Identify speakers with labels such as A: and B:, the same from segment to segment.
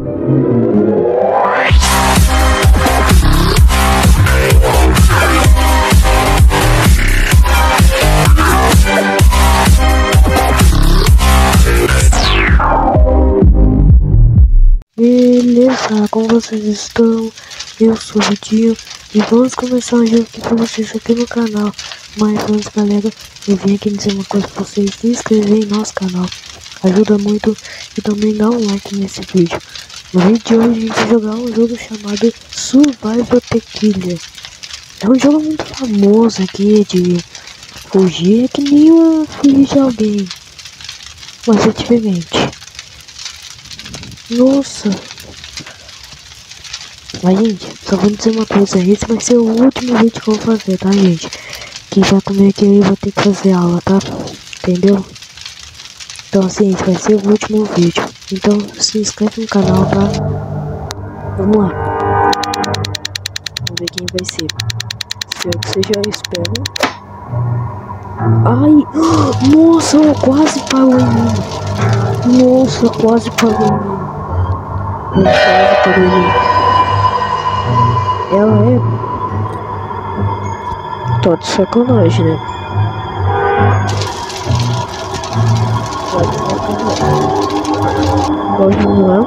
A: Beleza, como vocês estão? Eu sou o Vidinho e vamos começar um jogo aqui pra vocês aqui no canal. Mas antes, galera, eu vim aqui dizer uma coisa pra vocês: se inscrever em nosso canal, ajuda muito, e também dá um like nesse vídeo. No vídeo de hoje a gente vai jogar um jogo chamado Survival The Killer. É um jogo muito famoso aqui de fugir, é que nem fugir de alguém, mas é diferente. Nossa. Mas, gente, só vou dizer uma coisa: esse vai ser o último vídeo que eu vou fazer, tá, gente? Que já comigo que eu vou ter que fazer aula, tá? Entendeu? Então, assim, esse vai ser o último vídeo. Então, se inscreve no canal, tá? Vamos lá. Vamos ver quem vai ser. Espero que seja, eu espero. Ai! Nossa, eu quase pagou em mim. Nossa, quase pagou em mim. Ela é... Tá de sacanagem, né? Tá de sacanagem. Agora vamos lá.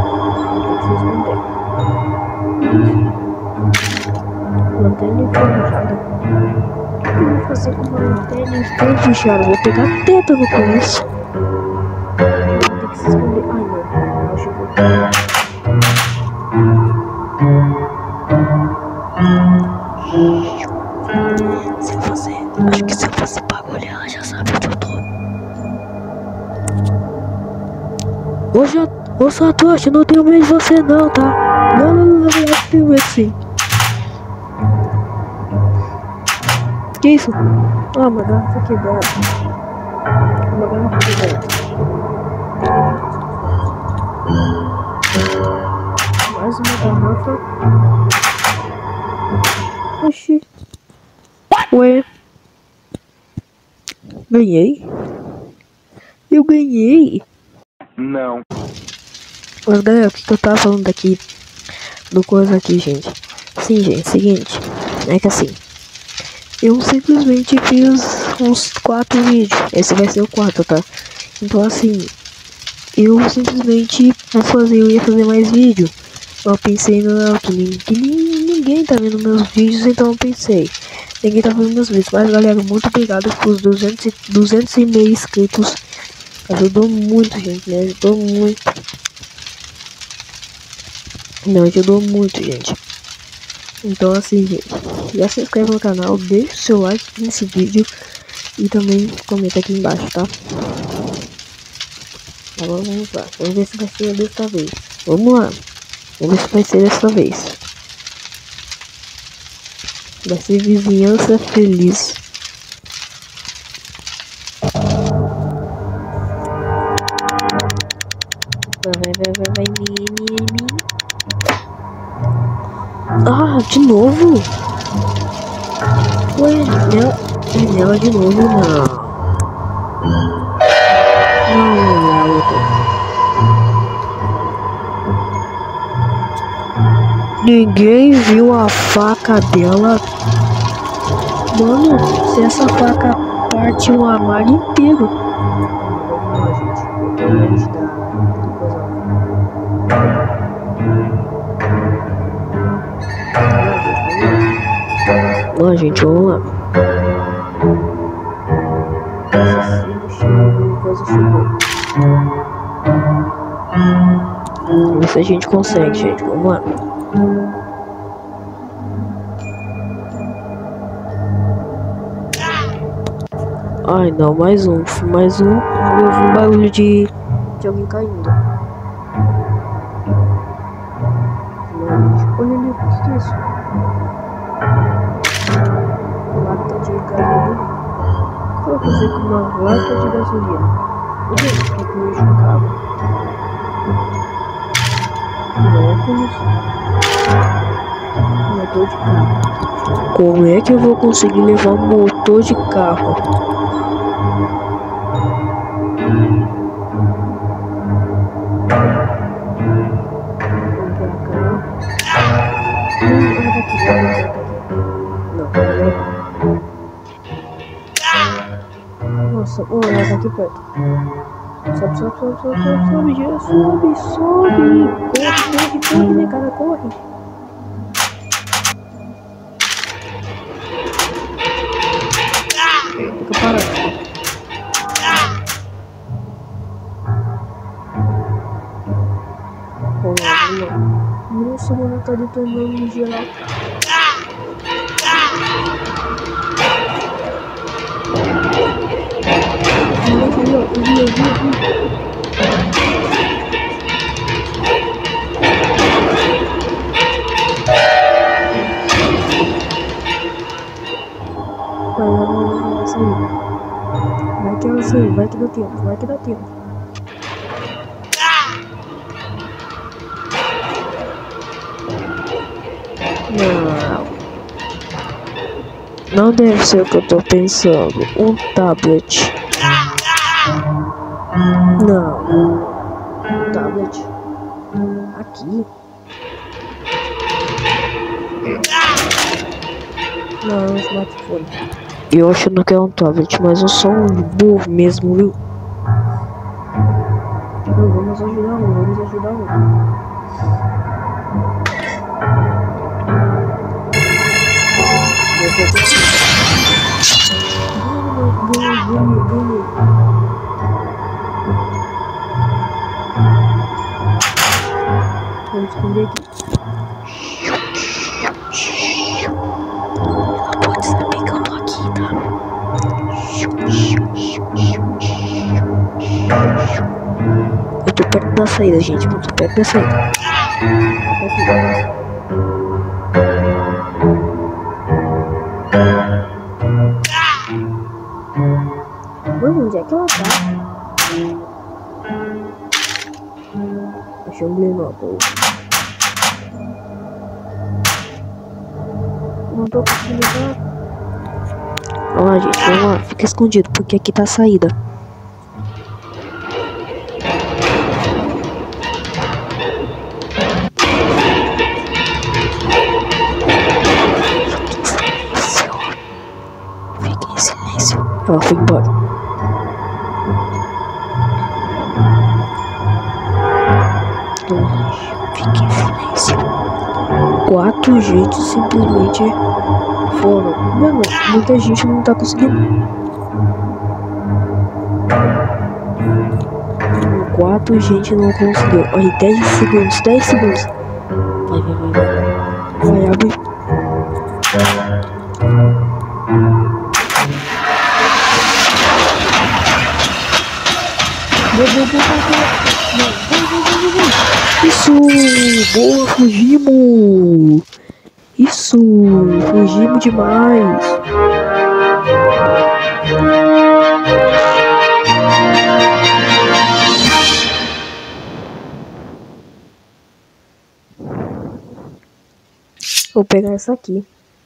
A: Lanterna enferrujada. O que eu vou fazer com uma lanterna enferrujada? Vou pegar tétano com isso. Tem que se esconder. Ai, não. Acho que vou... Acho que se eu fosse bagulho, ela já sabe onde eu tô. Ô Satoshi, não tenho medo de você não, tá? Não, tenho medo sim. Que isso? Ah, uma garrafa quebrada. Uma garrafa quebrada. Mais uma garrafa. Oxi. Ué. Ganhei? Eu ganhei?
B: Não.
A: Mas galera, o que eu tava falando daqui? Do coisa aqui, gente. Sim, gente, seguinte. É que assim, eu simplesmente fiz uns 4 vídeos. Esse vai ser o 4, tá? Então assim, eu simplesmente eu ia fazer mais vídeo. Eu pensei que ninguém tá vendo meus vídeos, então eu pensei, ninguém tá vendo meus vídeos. Mas galera, muito obrigado pelos 200 e meio inscritos. Ajudou muito, gente, né? Ajudou muito. Não, ajudou muito, gente. Então assim, gente, já se inscreve no canal, deixa o seu like nesse vídeo e também comenta aqui embaixo, tá? Agora vamos lá, vamos ver se vai ser dessa vez. Vamos lá, vamos ver se vai ser dessa vez. Vai ser vizinhança feliz. Vai, mim. Ah, de novo? Ué, nela de novo, não. Não, é a outra. Ninguém viu a faca dela. Mano, se essa faca parte um armário inteiro. Ó, gente, vamos lá. Vamos ver se a gente consegue, gente. Vamos lá. Ai, não, mais um. Eu ouvi um barulho de alguém caindo. Olha ali, o que é isso? Lata de gasolina. O que eu vou fazer com uma lata de gasolina? O que é que eu vejo no carro? Óculos. Motor de carro. Como é que eu vou conseguir levar um motor de carro? sobe. Oh, ela tá aqui perto. Sobe, sobe, sobe, sobe, sobe, sobe, já sobe, sobe. Corre, corre, corre, né, cara, corre. Fica parado. Vamos lá, vamos lá. Nossa, mano, tá detonando no geral. Eu vi. Vai que ela saiu, vai que dá tempo, vai que dá tempo. Não deve ser o que eu tô pensando. Um tablet. Não. Um tablet. Aqui. Não, é um smartphone. Eu achando que é um tablet, mas eu sou um burro mesmo, viu? Não, vamos ajudar um, vamos ajudar um. Vamos esconder aqui. Pode saber que eu tô aqui, tá? Eu tô perto da saída, gente. Eu tô perto da saída. Mano, onde é que ela tá? Achei um binóculo. Não tô conseguindo ver. Vamos lá, gente, vamos lá. Fica escondido, porque aqui tá a saída. Fique em silêncio. Ela foi embora. Fique em silêncio. 4 gente simplesmente foram. Mano, muita gente não tá conseguindo. 4 gente não conseguiu. Olha, 10 segundos, 10 segundos. Vai. Vai, abre. Isso! Boa, fugimos! Isso! Fugimos demais! Vou pegar essa aqui.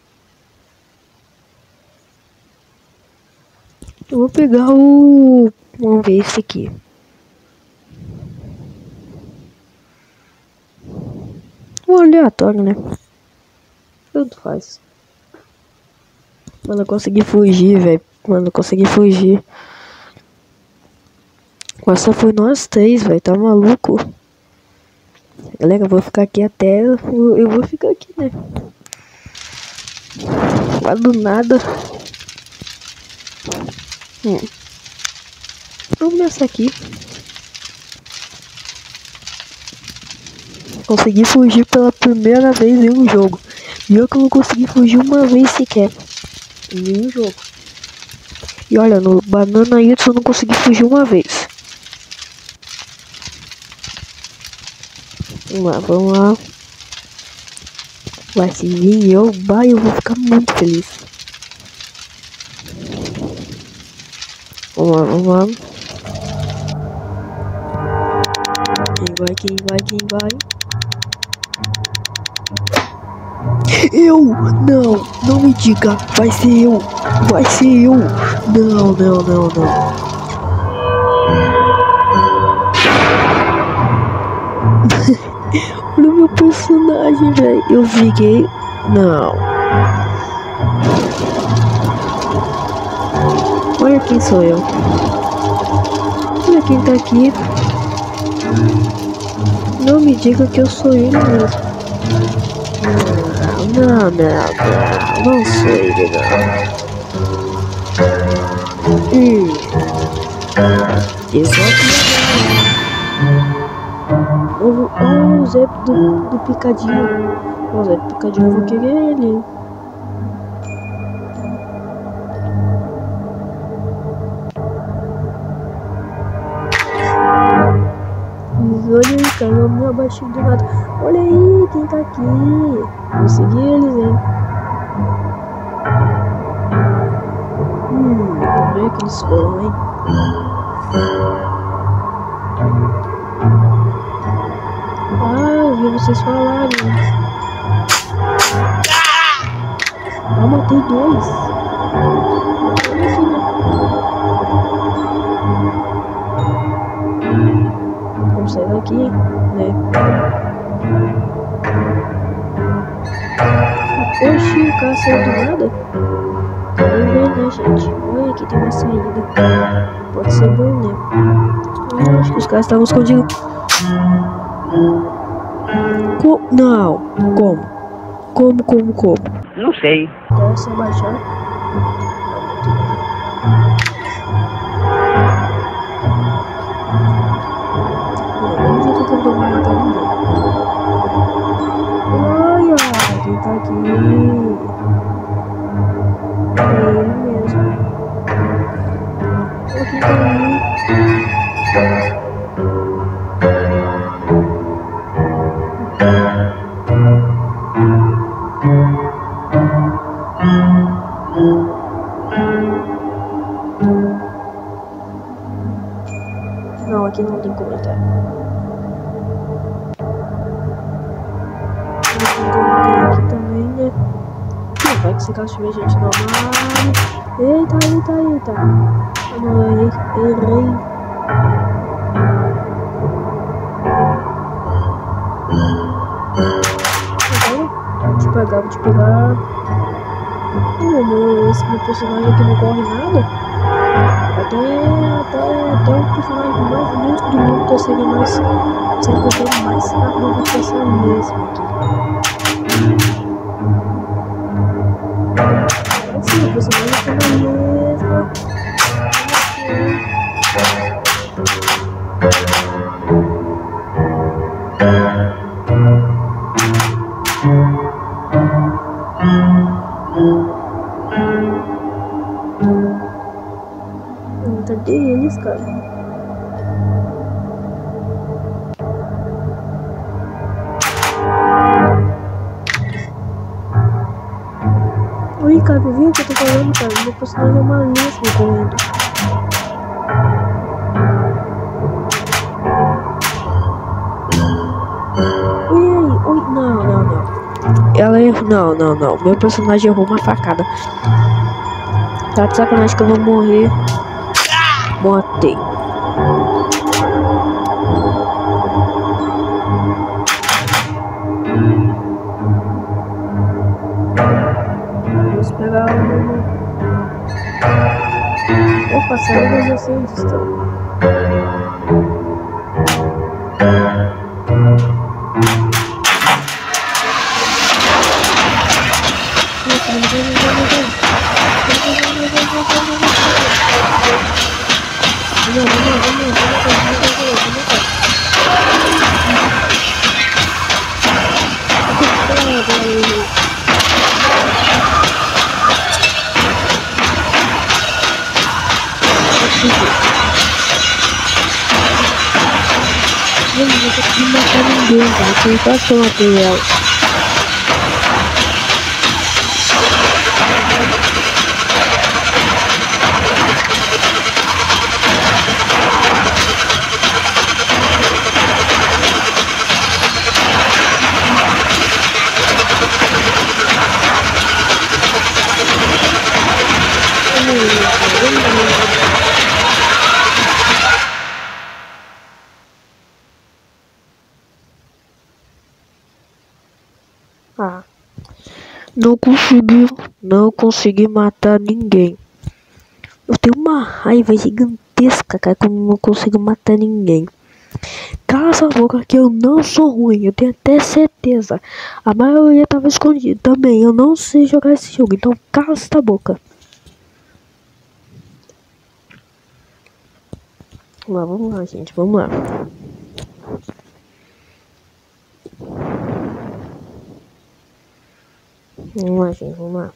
A: Eu vou pegar o... Vamos ver esse aqui. Um aleatório, né? Tanto faz. Mano, eu consegui fugir, velho. Mano, eu consegui fugir. Mas só foi nós 3, velho. Tá maluco? Galera, eu vou ficar aqui até... Eu vou ficar aqui, né? Lá do nada. Vamos nessa aqui. Consegui fugir pela primeira vez em um jogo. E eu que não consegui fugir uma vez sequer. Em nenhum jogo. E olha, no Banana Hits eu não consegui fugir uma vez. Vamos lá. Vai, se vir eu vou ficar muito feliz. Vamos lá. Quem vai? Eu! Não me diga! Vai ser eu! Não. Olha o meu personagem, velho! Eu fiquei... Não! Olha quem sou eu. Olha quem tá aqui. Não me diga que eu sou ele mesmo. Não sou ele não. Exato. O Zé do Picadinho. O Zé do Picadinho, eu vou querer ele. Olha aí, cara, eu me abaixei do nada. Olha aí, quem tá aqui? Consegui eles, hein? Onde é que eles foram, hein? Eu vi vocês falarem. Matei dois. Olha aqui, né? Vamos sair daqui, né? Oxi, o cara saiu do nada. Vamos ver, né, gente? Olha, aqui tem uma saída. Pode ser bom, né? Acho que os caras estavam escondidos. Não, como?
B: Não sei.
A: Deve se abaixar. Não sei que eu não vou matar ninguém. Olha, quem tá aqui? É ele mesmo. Olha quem tá ali. Não, aqui não tem comentário. Aqui também, né? Vai que esse caso tiver gente normal. Eita. Não, errei. Vou te pegar. Esse meu personagem aqui não corre nada. Até o personagem mais monstro do mundo consegue mais. Se ele consegue mais rápido do que essa mesma aqui. Sim, o personagem tá na mesma. Cadê eles, cara? Oi, cara, viu o que eu tô falando, cara? Meu personagem é uma lesma correndo. Oi, não. Ela errou, não. Meu personagem errou uma facada. Tá de sacanagem que eu vou morrer. Matei. Vamos pegar o meu. Opa, saiu, mas eu sei onde estão. Eu não vou conseguir matar ninguém, cara. Tem quase que eu matei ela. Não consegui matar ninguém. Eu tenho uma raiva gigantesca, cara, que eu não consigo matar ninguém. Cala sua boca que eu não sou ruim, eu tenho até certeza. A maioria tava escondido também, eu não sei jogar esse jogo, então cala essa boca. Vamos lá, gente, vamos lá. Vamos lá, gente, vamos lá.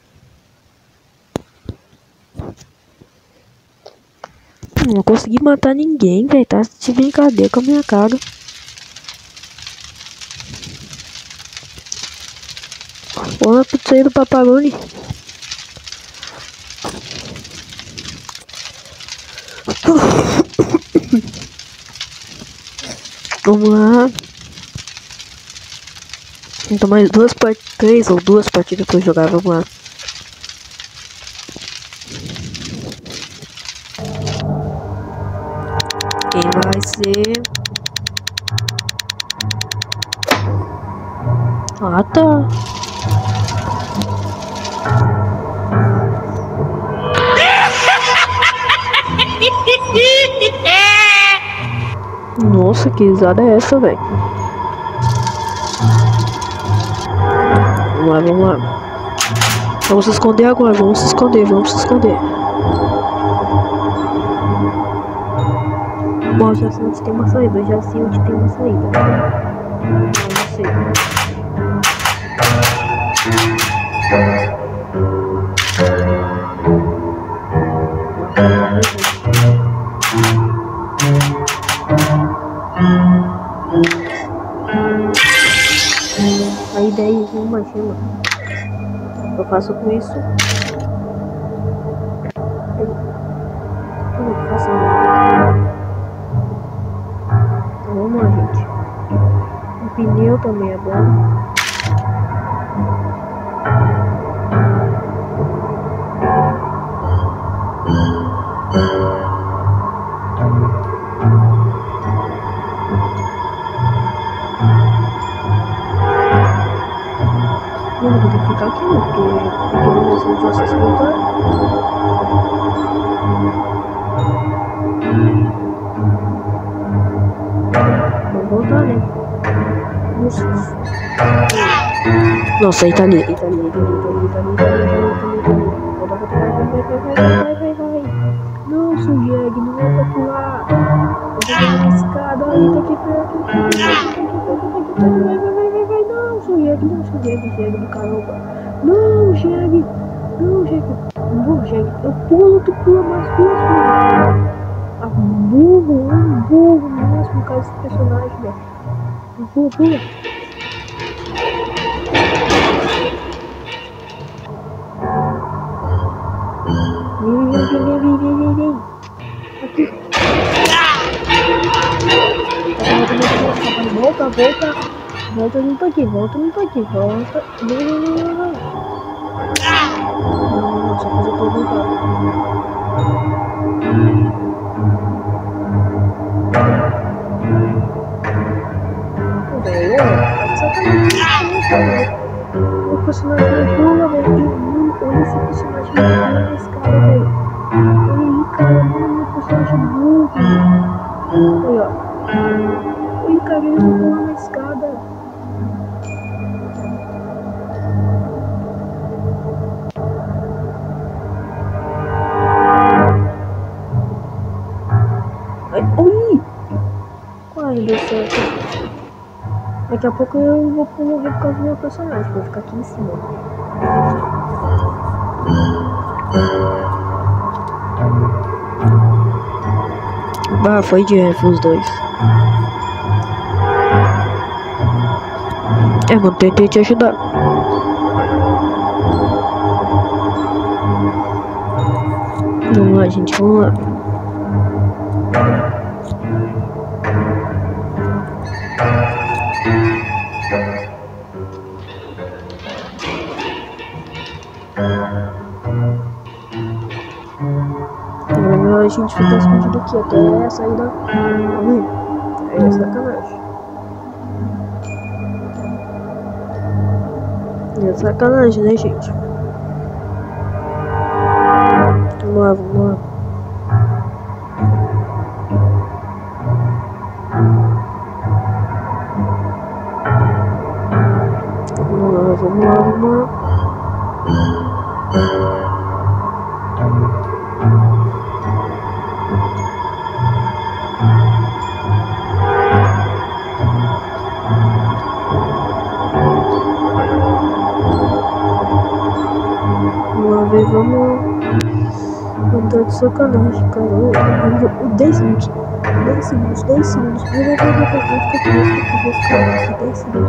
A: Não consegui matar ninguém, velho, tá de brincadeira com a minha cara. Olha a pizza aí do Paparoni. Vamos lá. Então mais três ou duas partidas pra eu jogar, vamos lá. Quem vai ser? Ah, tá. Nossa, que risada é essa, velho? Vamos lá, vamos lá. Vamos se esconder agora, vamos se esconder, vamos se esconder. Bom, já sei onde tem uma saída, eu já sei onde tem uma saída. Não sei. Aí daí, imagina. Eu faço com isso. Eu faço. Então vamos lá, gente. O pneu também é bom. Eu vou ter que ficar aqui, porque eu não consigo vocês voltar. Vou voltar, né? Nossa, tá ali. Vai. Não, sou Jeg, não é pra pular. Eu vou na escada, aí tá aqui perto. Vai. Não, sou Jeg do caramba. Não, Jeg. Não, Jeg. Eu pulo, tu pula mais duas vezes. Burro mesmo, cara, esse personagem, velho. Pula. Vem. Aqui. Volta, não tô aqui. Volta. Não. Só fazer tudo voltar. Pô, velho, sacanagem. O personagem não pula, velho. Olha esse personagem pula na escada, velho. Olha aí, cara, meu personagem burro. Olha, ó. Olha, cara, ele não pula na escada. Ui! Ai, deu certo. Daqui a pouco eu vou morrer por causa do meu personagem. Vou ficar aqui em cima. Ah, foi de F os dois. Mano, tentei te ajudar. Vamos lá, gente, vamos lá. É melhor a gente ficar escondido aqui até a saída. É sacanagem. É sacanagem, né, gente? Vamos lá. de sacanagem, cara. O 10 segundos. 10 segundos, 10 segundos. Vou ficar aqui 10 segundos.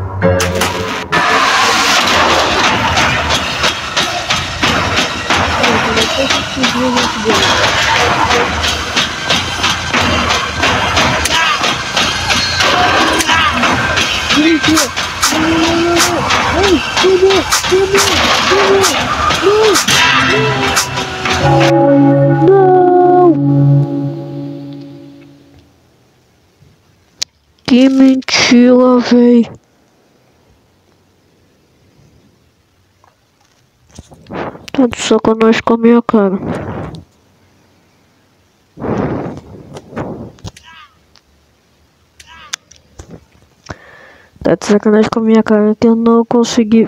A: Que mentira, véi. Tá de sacanagem com a minha cara. Tá de sacanagem com a minha cara que eu não consegui.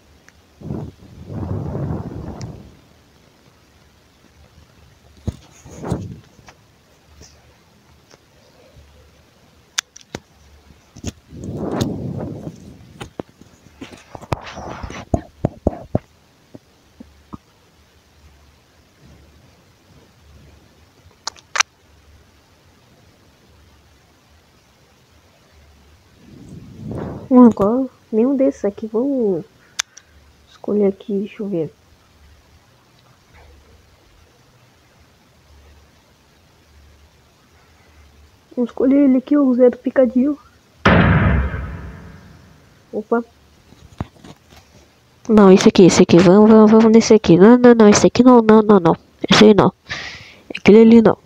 A: Agora, nenhum desses aqui. Vamos escolher aqui, deixa eu ver. Vamos escolher ele aqui, o Zé do Picadinho. Opa. Não, esse aqui. Vamos nesse aqui. Não, esse aqui não. Esse aí não. Aquele ali não.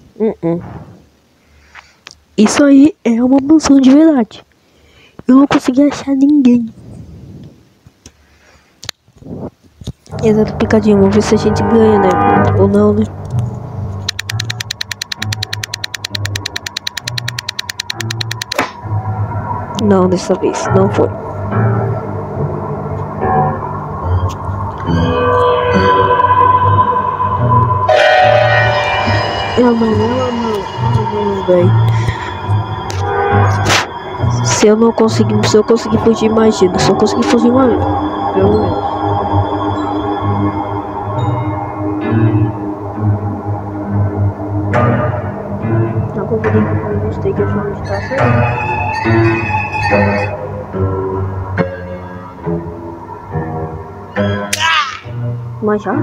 A: Isso aí é uma mansão de verdade. Eu não consegui achar ninguém. Exato, Picadinho. Vamos ver se a gente ganha, né? Ou não, né? Não, dessa vez. Não foi. Ela não, velho. Se eu conseguir fugir, imagina. Se eu conseguir fugir uma vez. Pelo menos. Não consegui, eu gostei que eu já onde tá saindo. Mas já?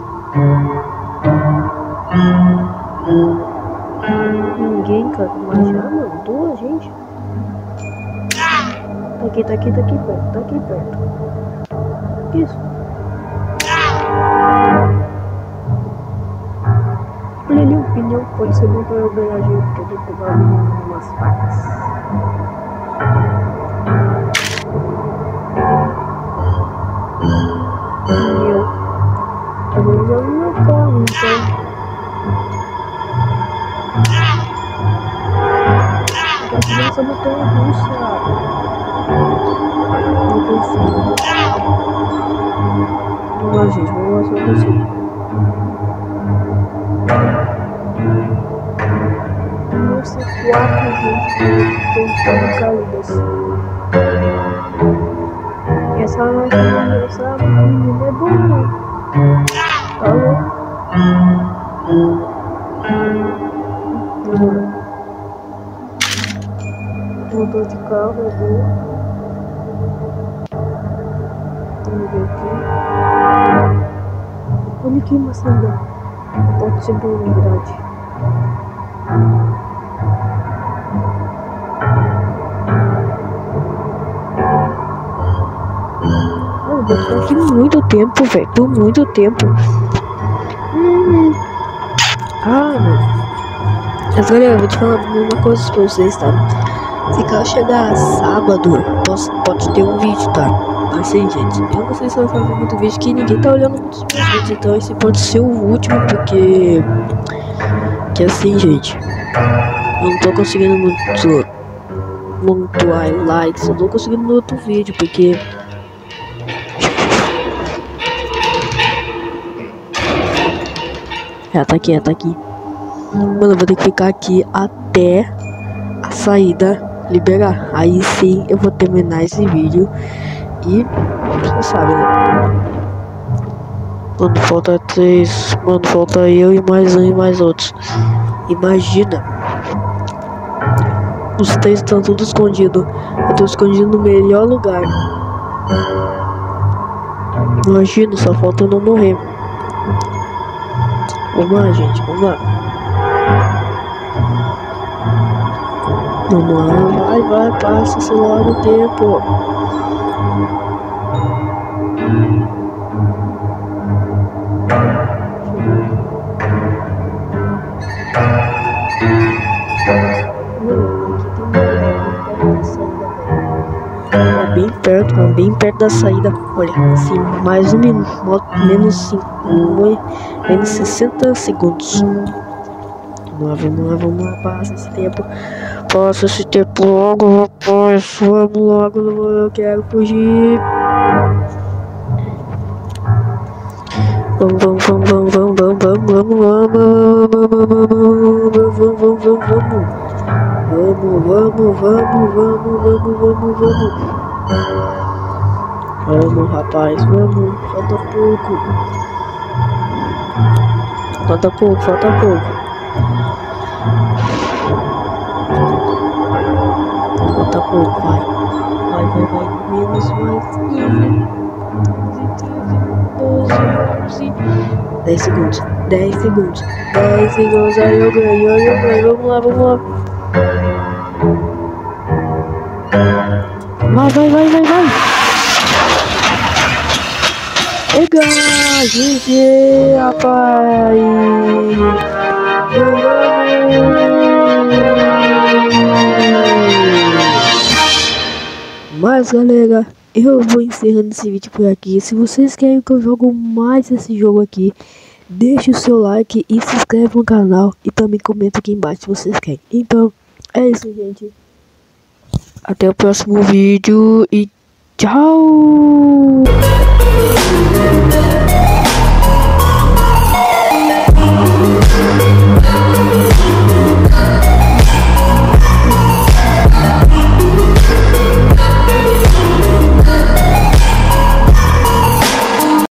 A: Ninguém, cara. Mas já, mano. Duas, gente. Tá aqui perto. Isso. Olha ali um pneu, pode ser bom pra eu ganhar jeito, porque eu tenho que comprar umas facas. Pneu. Eu vou usar o meu carro, então. Eu tô fazendo essa montanha russa. Não consigo. Vamos lá, gente. Vamos lá se eu consigo. Nossa, 4, gente. Tentando caídas. Essa menina é boa. Tá louco? Mudou de carro, é boa. Vamos ver aqui. Olha aqui, maçã. Pode ser bom, na verdade. Eu vou ficar aqui muito tempo, velho. Por muito tempo. Agora eu vou te falar uma coisa pra vocês, tá? Se caso chegar sábado, pode ter um vídeo, tá? Assim, gente, eu não sei se eu vou fazer muito vídeo, que ninguém tá olhando muitos vídeos, então esse pode ser o último, porque... Que assim, gente, eu não tô conseguindo muito likes, eu tô conseguindo no outro vídeo, porque... Tá aqui. Mano, eu vou ter que ficar aqui até a saída liberar. Aí sim eu vou terminar esse vídeo. E você sabe, né? Mano, falta 3. Mano, falta eu e mais um e mais outros. Imagina. Os 3 estão tudo escondidos. Eu tô escondido no melhor lugar. Imagina, só falta eu não morrer. Vamos lá, gente, vamos lá. Vamos lá, vai, passa-se logo o tempo. Bem perto, mano, bem perto da saída. Olha, assim, mais um minuto, menos 5, menos 60 segundos. Vamos lá, passa esse tempo. Passa esse tempo logo, rapaz. Vamos logo, eu quero fugir. Vamos. Vamos, rapaz, vamos. Falta pouco. Falta pouco. Vai. Menos mais 15. 12, 10 segundos. 10 segundos. Aí eu ganho. Vamos lá. Vai. Pega, gente, rapaz. Mas galera, eu vou encerrando esse vídeo por aqui. Se vocês querem que eu jogue mais esse jogo aqui, deixe o seu like e se inscreve no canal. E também comenta aqui embaixo se vocês querem. Então, é isso, gente. Até o próximo vídeo e tchau!